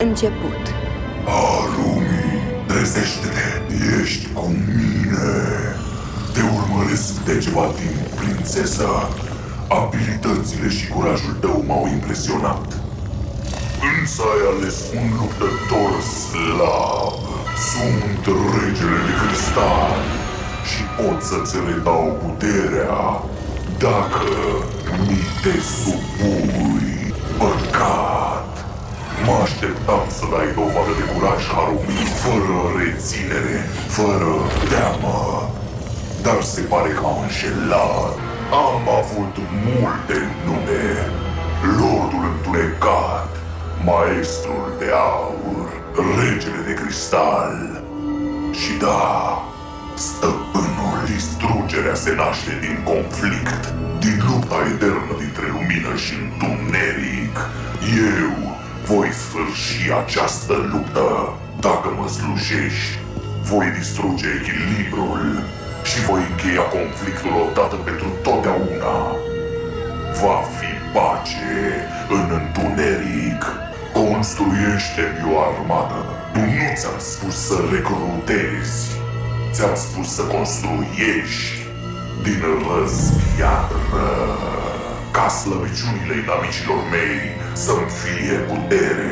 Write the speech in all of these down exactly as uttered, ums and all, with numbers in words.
început. Harumi, trezește-te! Ești cu mine! Te urmăresc de ceva timp, prințesa. Abilitățile și curajul tău m-au impresionat. Însă ai ales un luptător slab. Sunt regele de cristal și pot să-ți redau puterea dacă mi te supui. Păcat! Mă așteptam să dai dovadă de curaj, Harumi, fără reținere, fără teamă. Dar se pare că am înșelat. Am avut multe nume. Lordul Întunecat, Maestrul de Aur, Regele de Cristal. Și da, stăpânul, distrugerea se naște din conflict, din lupta eternă dintre lumină și întuneric. Eu voi sfârși această luptă. Dacă mă slujești, voi distruge echilibrul și voi încheia conflictul odată pentru totdeauna. Va fi pace în întuneric. Construiește-mi o armată. Tu nu ți-am spus să recrutezi, ți-am spus să construiești din răzpiatră, ca slăbiciunile inamicilor mei să-mi fie putere.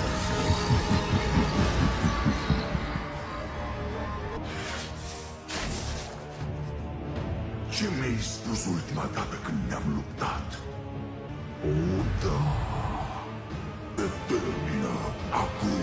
Ce mi-ai spus ultima dată când ne-am luptat? O, da, se termină acum.